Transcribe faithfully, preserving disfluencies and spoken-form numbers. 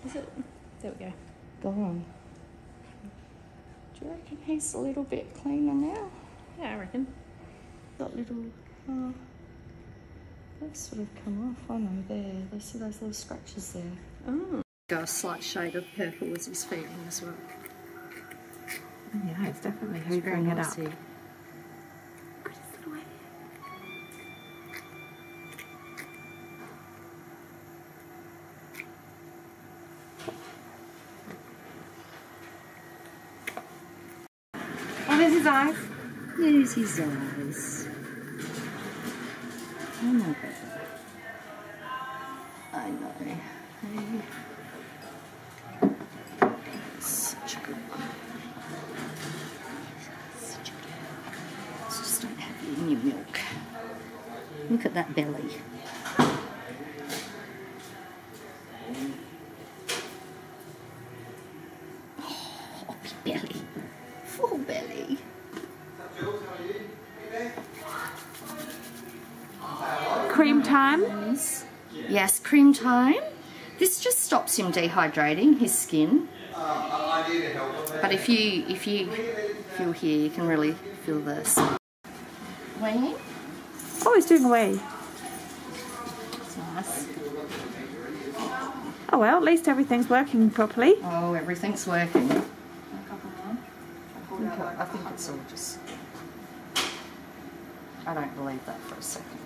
Is it? There we go. Go on. Do you reckon he's a little bit cleaner now? Yeah, I reckon. Got little, oh, they've sort of come off. Oh no, there. They see those little scratches there. Oh. Got a slight shade of purple as he's feeding as well. Yeah, it's definitely hoovering it up. Oh, there's his eyes. There's his eyes. Oh my God. I know. Hey. Such a good one. Such a good one. Just don't have it in your milk. Look at that belly. Oh, big belly. Full belly. Cream time? Yes, cream time. This just stops him dehydrating his skin. But if you if you feel here, you can really feel this. Weaning. Oh, he's doing away. It's nice. Oh well, at least everything's working properly. Oh, everything's working. A couple more. I think it's all just... I don't believe that for a second.